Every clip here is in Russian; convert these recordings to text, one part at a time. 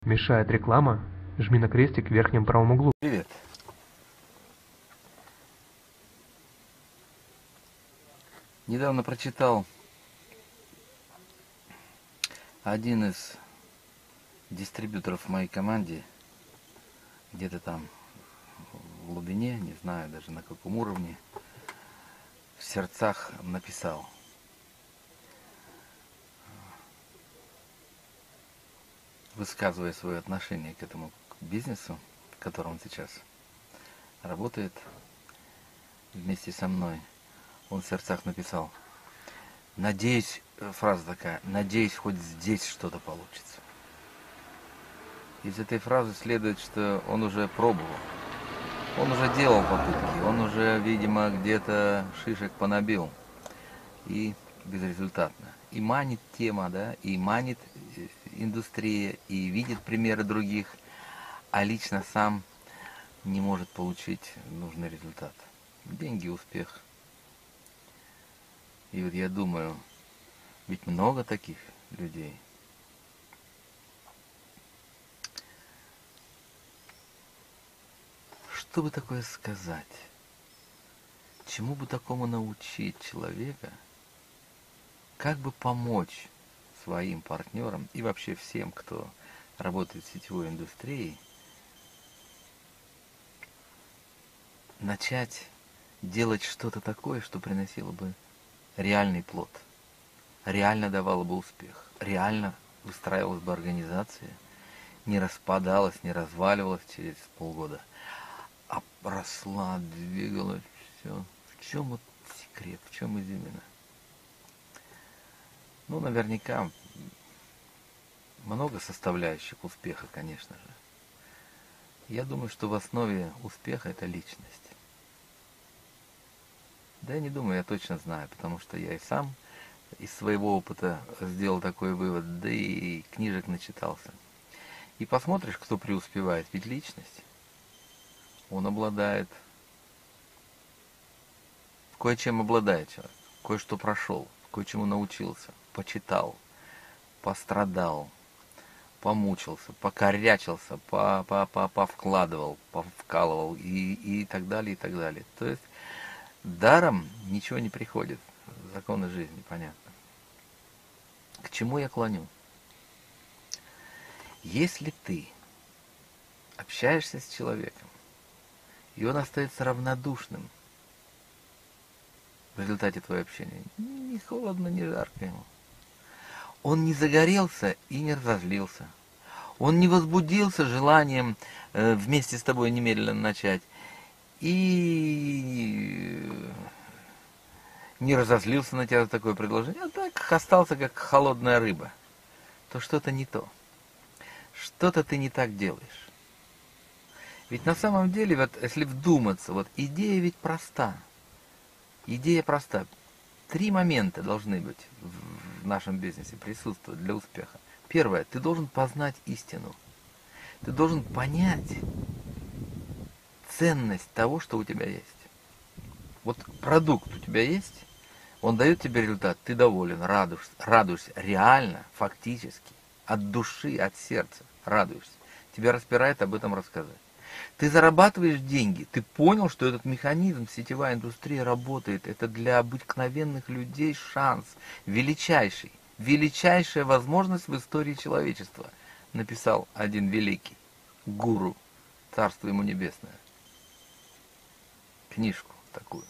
Мешает реклама? Жми на крестик в верхнем правом углу. Привет. Недавно прочитал один из дистрибьюторов в моей команде, где-то там в глубине, не знаю даже на каком уровне, в сердцах написал: высказывая свое отношение к этому бизнесу, в котором он сейчас работает вместе со мной, он в сердцах написал: надеюсь, фраза такая, надеюсь, хоть здесь что-то получится. Из этой фразы следует, что он уже пробовал, он уже делал попытки, он уже, видимо, где-то шишек понабил, и безрезультатно. И манит тема, да, и манит индустрия, и видит примеры других, а лично сам не может получить нужный результат. Деньги, успех. И вот я думаю, ведь много таких людей. Что бы такое сказать? Чему бы такому научить человека? Как бы помочь своим партнерам и вообще всем, кто работает в сетевой индустрии, начать делать что-то такое, что приносило бы реальный плод, реально давало бы успех, реально выстраивалась бы организация, не распадалась, не разваливалась через полгода, а росла, двигалась, все. В чем вот секрет, в чем изюмина? Ну, наверняка много составляющих успеха, конечно же. Я думаю, что в основе успеха это личность. Да я не думаю, я точно знаю, потому что я и сам из своего опыта сделал такой вывод, да и книжек начитался. И посмотришь, кто преуспевает, ведь личность. Он обладает, кое-чем обладает человек, кое-что прошел, кое-чему научился, почитал, пострадал, помучился, покорячился, повкладывал, повкалывал и так далее, и так далее. То есть даром ничего не приходит. Законы жизни, понятно. К чему я клоню? Если ты общаешься с человеком, и он остается равнодушным в результате твоего общения, ни холодно, ни жарко ему, он не загорелся и не разозлился, он не возбудился желанием вместе с тобой немедленно начать, и не разозлился на тебя за такое предложение, а так остался как холодная рыба, то что-то не то. Что-то ты не так делаешь. Ведь на самом деле, вот если вдуматься, вот идея ведь проста. Идея проста. 3 момента должны быть в нашем бизнесе, присутствовать для успеха. Первое, ты должен познать истину. Ты должен понять ценность того, что у тебя есть. Вот продукт у тебя есть, он дает тебе результат, ты доволен, радуешься реально, фактически, от души, от сердца радуешься. Тебя распирает об этом рассказать. Ты зарабатываешь деньги, ты понял, что этот механизм, сетевая индустрия работает, это для обыкновенных людей шанс, величайший, величайшая возможность в истории человечества, написал один великий гуру, царство ему небесное, книжку такую.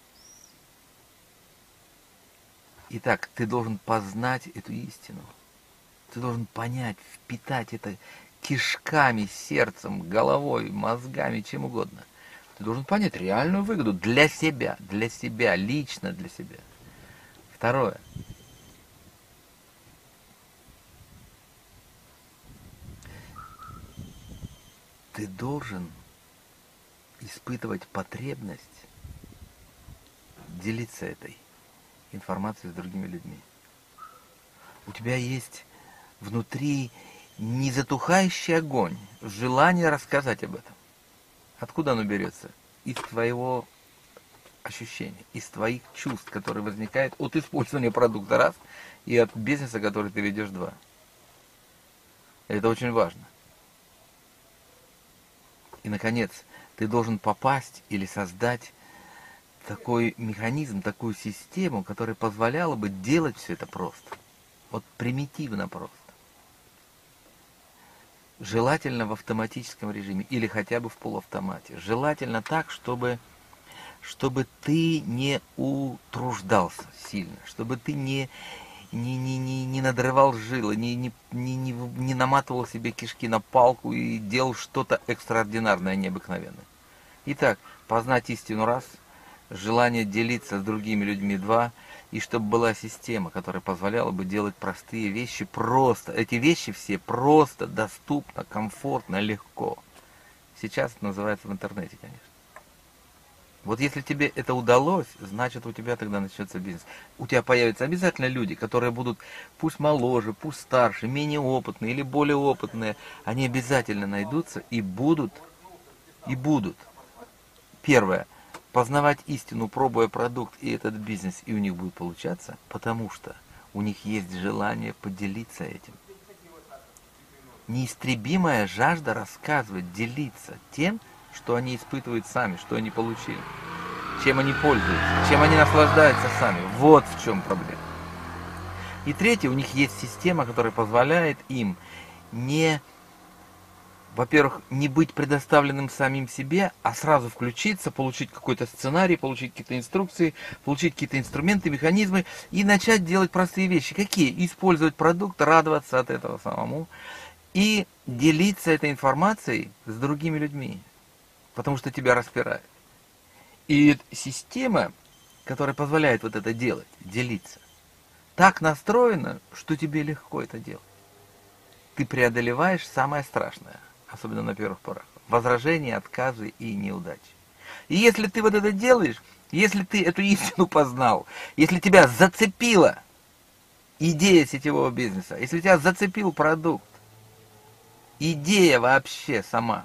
Итак, ты должен познать эту истину, ты должен понять, впитать это кишками, сердцем, головой, мозгами, чем угодно. Ты должен понять реальную выгоду для себя, лично для себя. Второе. Ты должен испытывать потребность делиться этой информацией с другими людьми. У тебя есть внутри незатухающий огонь, желание рассказать об этом. Откуда оно берется? Из твоего ощущения, из твоих чувств, которые возникают от использования продукта раз, и от бизнеса, который ты ведешь два. Это очень важно. И, наконец, ты должен попасть или создать такой механизм, такую систему, которая позволяла бы делать все это просто. Вот примитивно просто. Желательно в автоматическом режиме или хотя бы в полуавтомате. Желательно так, чтобы ты не утруждался сильно, чтобы ты не надрывал жилы, не наматывал себе кишки на палку и делал что-то экстраординарное, необыкновенное. Итак, познать истину раз, желание делиться с другими людьми два, и чтобы была система, которая позволяла бы делать простые вещи просто. Эти вещи все просто, доступно, комфортно, легко. Сейчас это называется в интернете, конечно. Вот если тебе это удалось, значит у тебя тогда начнется бизнес. У тебя появятся обязательно люди, которые будут, пусть моложе, пусть старше, менее опытные или более опытные, они обязательно найдутся и будут. Первое. Познавать истину, пробуя продукт и этот бизнес, и у них будет получаться, потому что у них есть желание поделиться этим. Неистребимая жажда рассказывать, делиться тем, что они испытывают сами, что они получили, чем они пользуются, чем они наслаждаются сами. Вот в чем проблема. И третье, у них есть система, которая позволяет им во-первых, не быть предоставленным самим себе, а сразу включиться, получить какой-то сценарий, получить какие-то инструкции, получить какие-то инструменты, механизмы и начать делать простые вещи. Какие? Использовать продукт, радоваться от этого самому и делиться этой информацией с другими людьми, потому что тебя распирает. И система, которая позволяет вот это делать, делиться, так настроена, что тебе легко это делать. Ты преодолеваешь самое страшное. Особенно на первых порах. Возражения, отказы и неудачи. И если ты вот это делаешь, если ты эту истину познал, если тебя зацепила идея сетевого бизнеса, если тебя зацепил продукт, идея вообще сама,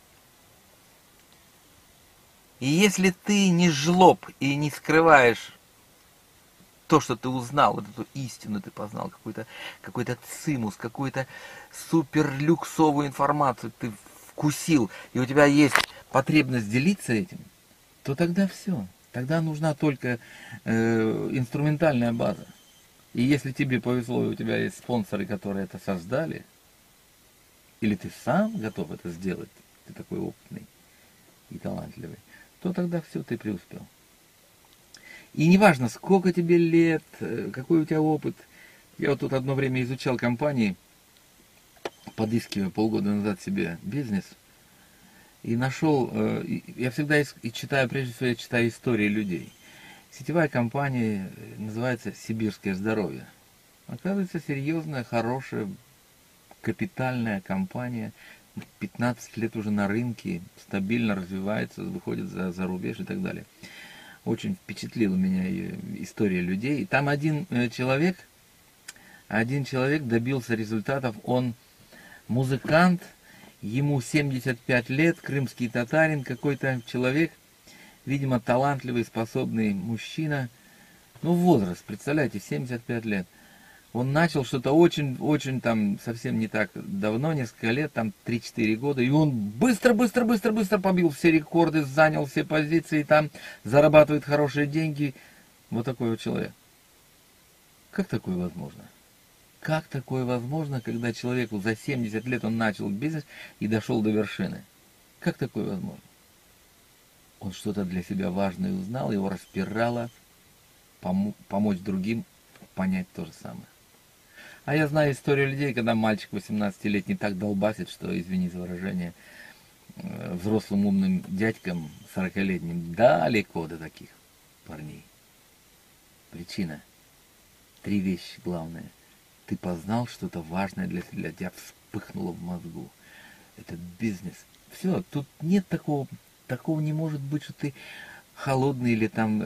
и если ты не жлоб и не скрываешь то, что ты узнал, вот эту истину ты познал, какой-то цимус, какую-то суперлюксовую информацию ты вкусил, и у тебя есть потребность делиться этим, то тогда все. Тогда нужна только инструментальная база. И если тебе повезло, и у тебя есть спонсоры, которые это создали, или ты сам готов это сделать, ты такой опытный и талантливый, то тогда все, ты преуспел. И неважно, сколько тебе лет, какой у тебя опыт. Я вот тут одно время изучал компании, подыскивая полгода назад себе бизнес, и нашел, я всегда и читаю, прежде всего, я читаю истории людей. Сетевая компания называется «Сибирское здоровье». Оказывается, серьезная, хорошая, капитальная компания, 15 лет уже на рынке, стабильно развивается, выходит за рубеж и так далее. Очень впечатлила меня ее история людей. И там один человек добился результатов. Он музыкант, ему 75 лет, крымский татарин, какой-то человек, видимо, талантливый, способный мужчина. Ну, возраст, представляете, 75 лет. Он начал что-то очень там совсем не так давно, несколько лет, там 3-4 года, и он быстро побил все рекорды, занял все позиции, там зарабатывает хорошие деньги. Вот такой вот человек. Как такое возможно? Как такое возможно, когда человеку за 70 лет он начал бизнес и дошел до вершины? Как такое возможно? Он что-то для себя важное узнал, его распирало, помочь другим понять то же самое. А я знаю историю людей, когда мальчик 18-летний так долбасит, что, извини за выражение, взрослым умным дядькам 40-летним далеко до таких парней. Причина. 3 вещи главные. Ты познал что-то важное для тебя, вспыхнуло в мозгу. Это бизнес. Все, тут нет такого не может быть, что ты холодный или там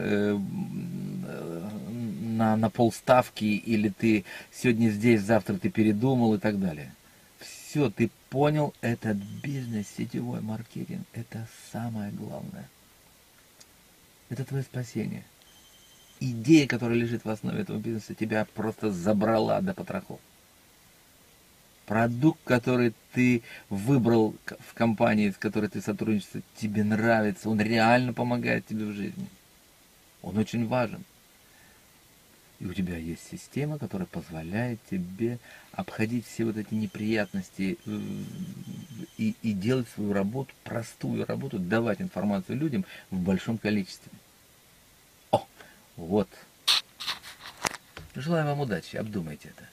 на полставки, или ты сегодня здесь, завтра ты передумал и так далее. Все, ты понял, этот бизнес, сетевой маркетинг, это самое главное. Это твое спасение. Идея, которая лежит в основе этого бизнеса, тебя просто забрала до потрохов. Продукт, который ты выбрал в компании, с которой ты сотрудничаешь, тебе нравится, он реально помогает тебе в жизни. Он очень важен. И у тебя есть система, которая позволяет тебе обходить все вот эти неприятности и делать свою работу, простую работу, давать информацию людям в большом количестве. О, вот. Желаю вам удачи, обдумайте это.